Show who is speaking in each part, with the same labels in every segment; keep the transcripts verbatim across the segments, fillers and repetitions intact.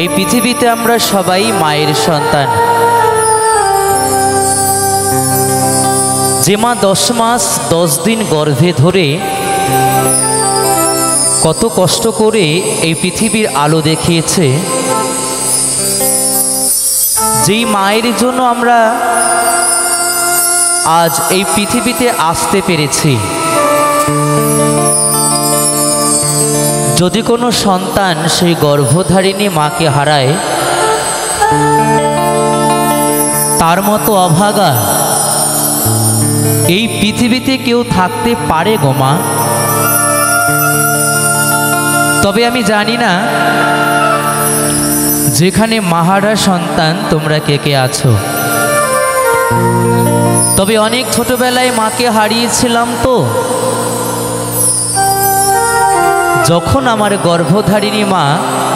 Speaker 1: এই পৃথিবীতে আমরা সবাই মায়ের সন্তান। যে মা দশ মাস দশ দিন গর্ভে ধরে কত কষ্ট করে এই পৃথিবীর আলো দেখিয়েছে, যেই মায়ের জন্য আমরা আজ এই পৃথিবীতে আসতে পেরেছি। যদি কোনো সন্তান সেই গর্ভধারিণী মাকে হারায়, তার মতো অভাগা এই পৃথিবীতে কেউ থাকতে পারে গো মা? তবে আমি জানি না যেখানে মাহারা সন্তান তোমরা কে কে আছো। তবে অনেক ছোটবেলায় মাকে হারিয়েছিলাম, তো যখন আমার গর্ভধারিণী মা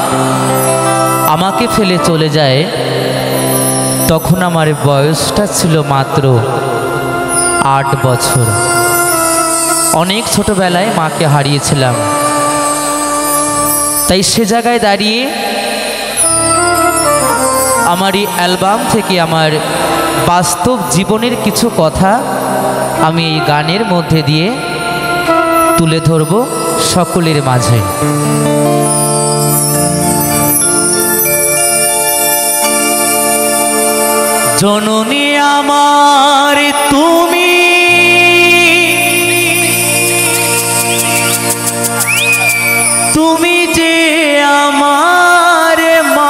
Speaker 1: আমাকে ফেলে চলে যায়, তখন আমার বয়সটা ছিল মাত্র আট বছর। অনেক ছোটবেলায় মাকে হারিয়েছিলাম। তাই সে জায়গায় দাঁড়িয়ে আমার এই অ্যালবাম থেকে আমার বাস্তব জীবনের কিছু কথা আমি এই গানের মধ্যে দিয়ে তুলে ধরব সকলের মাঝে। জননী আমার তুমি, তুমি যে আমার মা,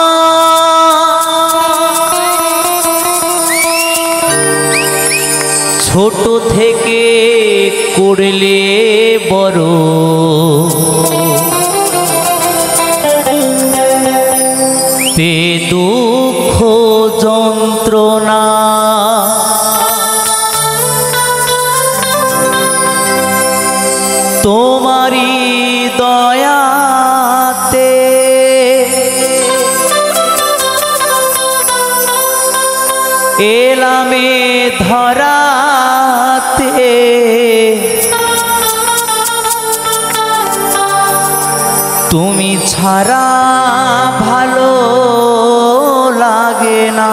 Speaker 1: ছোট থেকে করলে বড়, তে দুঃখ যন্ত্রণা, তোমারি দয়াতে এলামে ধরাতে, তুমি ছাড়া ভালো লাগে না।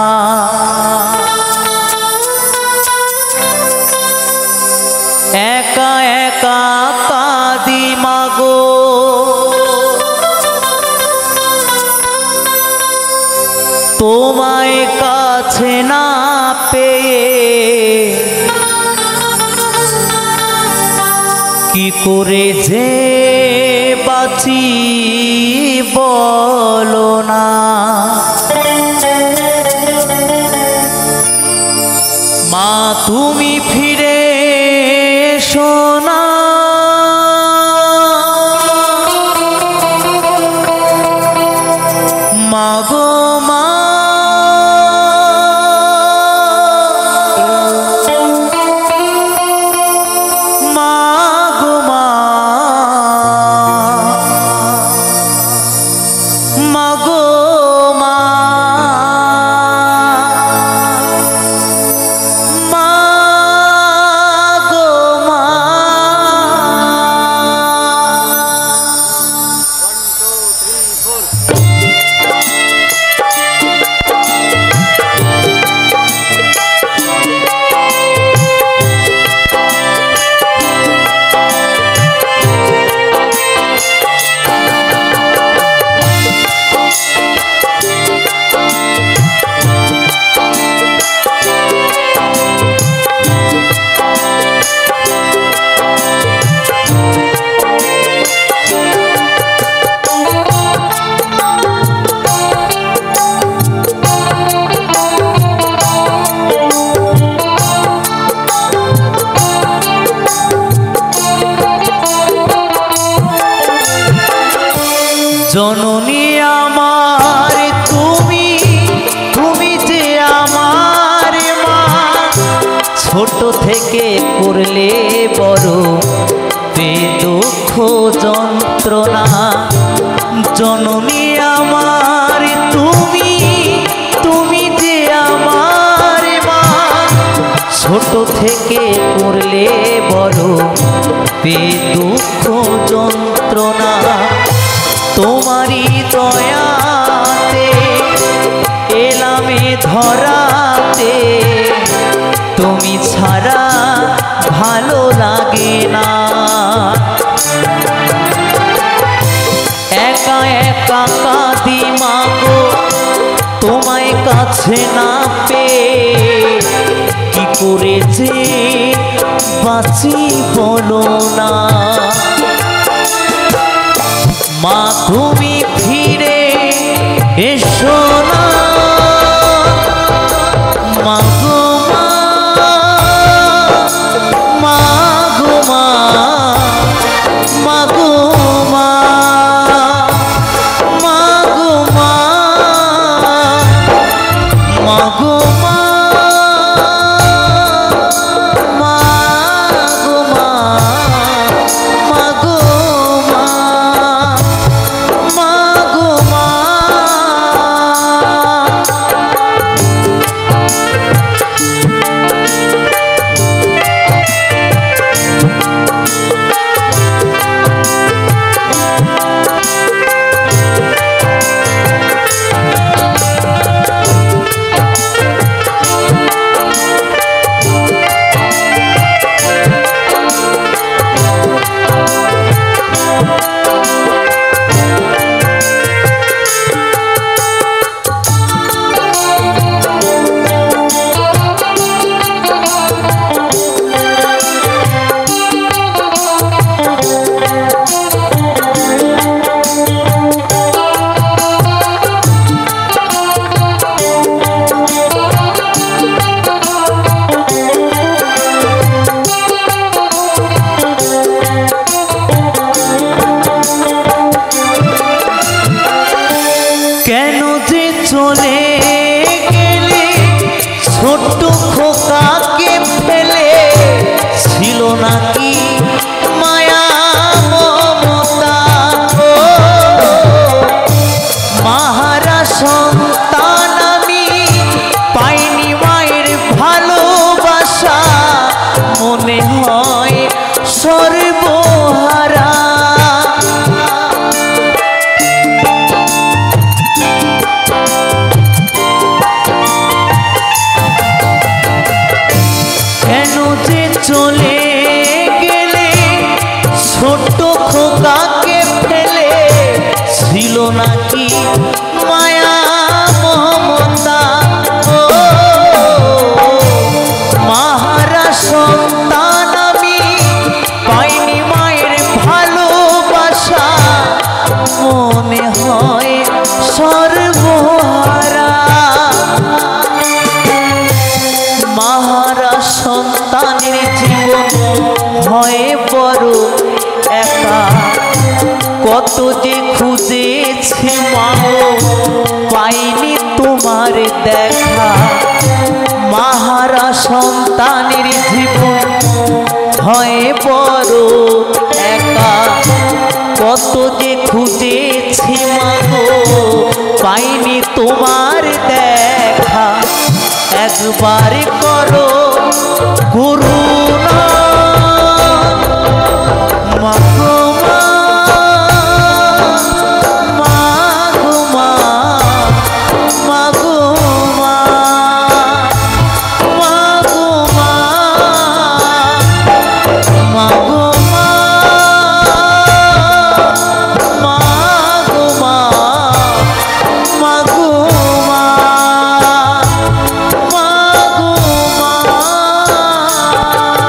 Speaker 1: একা একা কাঁদি মাগো, তোমায় কাছে না পেয়ে, কি করে যে বাঁচি বলো না। মা তুমি ফিরে এসো না, মা গো মা, মা গো মা, মা গো মা, মা গো মা। জননী আমার তুমি, তুমি যে আমার মা, ছোট থেকে করলে বড়, তে দুঃখ যন্ত্রণা। জননী আমার তুমি, তুমি যে আমার মা, ছোট থেকে করলে বড়, তে দুঃখ যন্ত্রণা। তোমারি দয়া ভালো লাগে না। একা একা কাঁদি মাগো তোমায় কাছে না পেয়ে, কি করে যে বাঁচি বলো না। মা তুমি ফিরে এসো না, মা গো মা, মা গো মা, মা গো মা, মা গো মা, মা গো মা, মা গো মা, মা গো মা, মা গো মা। কেন যে চলে গেলে ছোট্ট খোকাকে ফেলে, ছিল নাকি মায়া মমতা? ও মাহারা সন্তান আমি পাইনি মায়ের ভালোবাসা, মনে হয় সর্বহারা। কেন যে চলে গেলে ছোট্ট খোকাকে ফেলে, ছিল নাকি মায়া মমতা? ও মাহারা সন্তান আমি পাইনি মায়ের ভালোবাসা, মনে হয় সর্বহারা। মাহারা সন্তানের জীবন হয় বড় একা, কত যে খুঁজেছি মাগো পাইনি তোমার দেখা। মাহারা সন্তানের জীবন হয় বড় একা, কত যে খুঁজেছি মাগো পাইনি তোমার দেখা। একবার করো করুণা, মা গো মা, মা গো মা, মা গো মা, মা গো মা, মা গো মা, মা গো মা, মা গো মা, মা গো মা।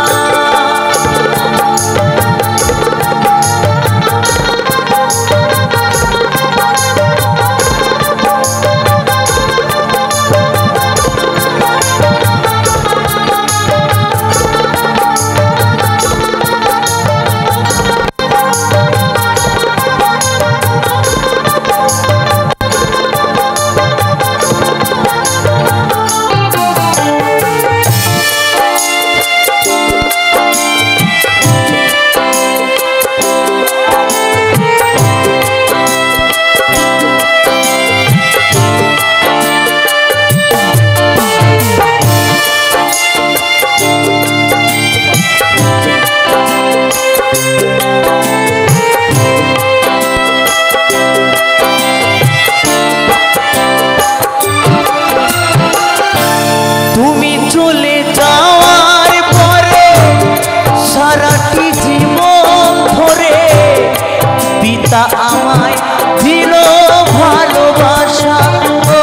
Speaker 1: আমায় দিল ভালোবাসা, ও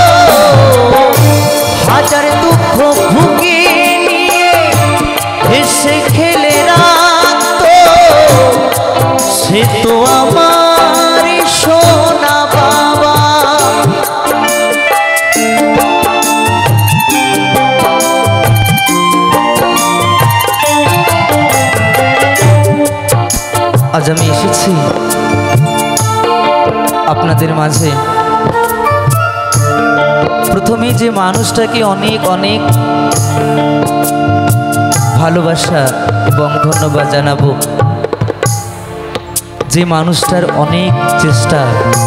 Speaker 1: হাজার দুঃখ ভুগে নিয়ে হেসে খেলে রাখতো, সে তো আমার সোনা বাবা। আজ আমি এসেছি আপনাদের মাঝে প্রথমে যে মানুষটাকে অনেক অনেক ভালোবাসা এবং ধন্যবাদ জানাবো, যে মানুষটার অনেক চেষ্টা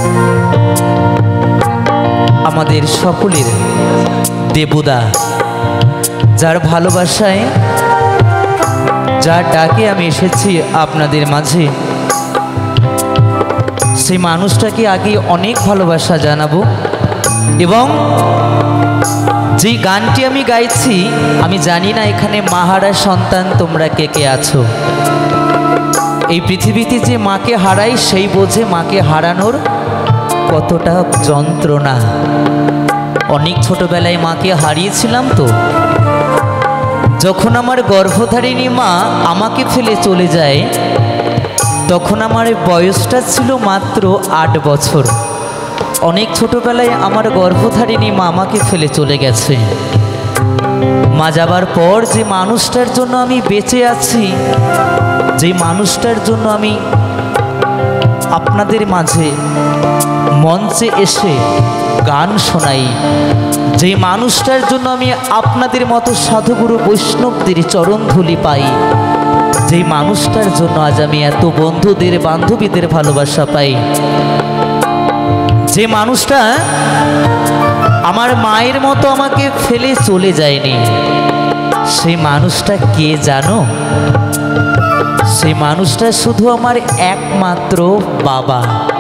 Speaker 1: আমাদের সকলের দেবুদা, যার ভালোবাসায় যার ডাকে আমি এসেছি আপনাদের মাঝে, সেই মানুষটাকে আগে অনেক ভালোবাসা জানাবো। এবং যে গানটি আমি গাইছি, আমি জানি না এখানে মাহারা সন্তান তোমরা কে কে আছো। এই পৃথিবীতে যে মাকে হারাই সেই বোঝে মাকে হারানোর কতটা যন্ত্রণা। অনেক ছোটবেলায় মাকে হারিয়েছিলাম, তো যখন আমার গর্ভধারিণী মা আমাকে ফেলে চলে যায় তখন আমার বয়সটা ছিল মাত্র আট বছর। অনেক ছোটবেলায় আমার গর্ভধারিণী মা আমাকে ফেলে চলে গেছে। মা যাবার পর যে মানুষটার জন্য আমি বেঁচে আছি, যে মানুষটার জন্য আমি আপনাদের মাঝে মঞ্চে এসে গান শোনাই, যে মানুষটার জন্য আমি আপনাদের মতো সাধুগুরু বৈষ্ণবদের চরণ ধুলি পাই, যে মানুষটার জন্য আজ আমি এত বন্ধুদের বান্ধবীদের ভালোবাসা পাই, যে মানুষটা আমার মায়ের মতো আমাকে ফেলে চলে যায়নি, সেই মানুষটা কে জানো? সেই মানুষটা শুধু আমার একমাত্র বাবা।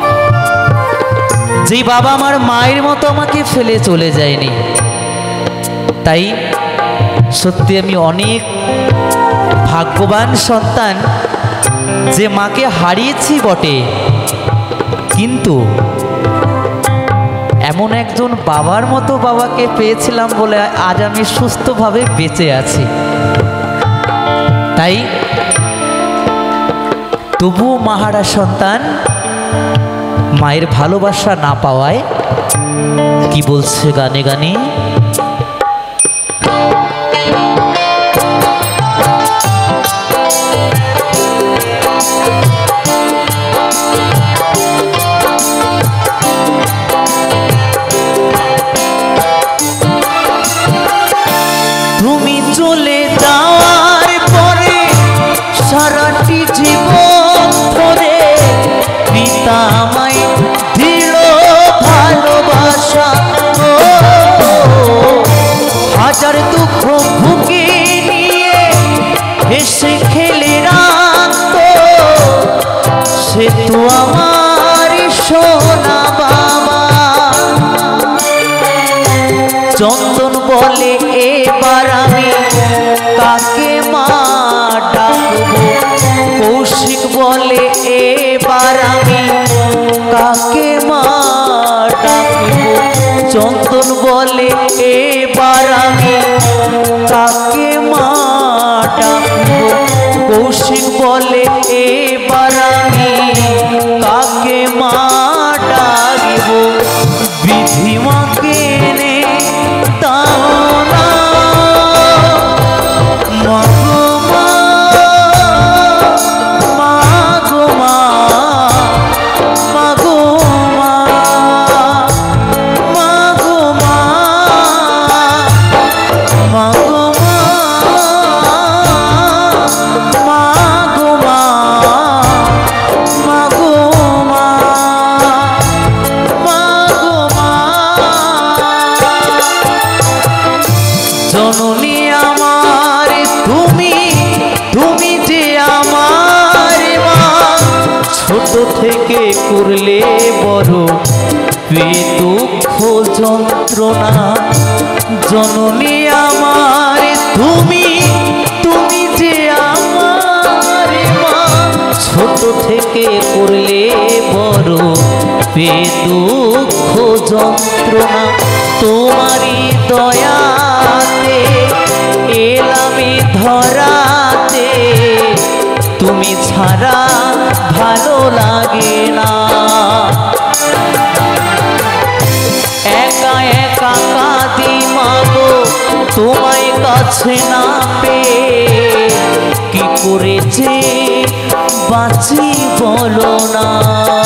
Speaker 1: যে বাবা আমার মায়ের মতো আমাকে ফেলে চলে যায়নি। তাই সত্যি আমি অনেক ভাগ্যবান সন্তান, যে মাকে হারিয়েছি বটে, কিন্তু এমন একজন বাবার মতো বাবাকে পেয়েছিলাম বলে আজ আমি সুস্থভাবে বেঁচে আছি। তাই তবুও মাহারা সন্তান মায়ের ভালোবাসা না পাওয়ায় কি বলছে গানে গানে, তুমি চলে যাওয়ার পরে সারাটি জীবন ধরে পিতা আমায় দিল ভালোবাসা, ও হাজার দুঃখ ভুগে নিয়ে হেসে খেলে রাখতো, সে তো আমার সোনা বাবা। চন্দন বলে এবার আমি কাকে মা ডাকবো, কৌশিক বলে এবার আমি কাকে মা ডাকবো, চন্দন বলে এবার আমি কাকে মা ডাকবো, কৌশিক বলে এবার আমি কাকে মা ডাকবো। বিধি মাকে নে দাও না মাগো মা, মাগো মা, মাগো মা, মাগো মা, মাগো মা, মাগো মা, মাগো মা, মাগো মা। জননী আমার তুমি, তুমি যে আমার মা, ছোট থেকে করলে বড় দুঃখ যন্ত্রণা। জননী আমার তুমি, তুমি যে আমার মা, ছোট থেকে করলে বড় পে দুঃখ যন্ত্রণা, তোমারই দয়াতে এলামে ধরাতে, তুমি ছাড়া ভালো লাগে না। একা একা কাঁদি মাগো তোমায় কাছে না পেয়ে, কি করে যে বাঁচি বলো না।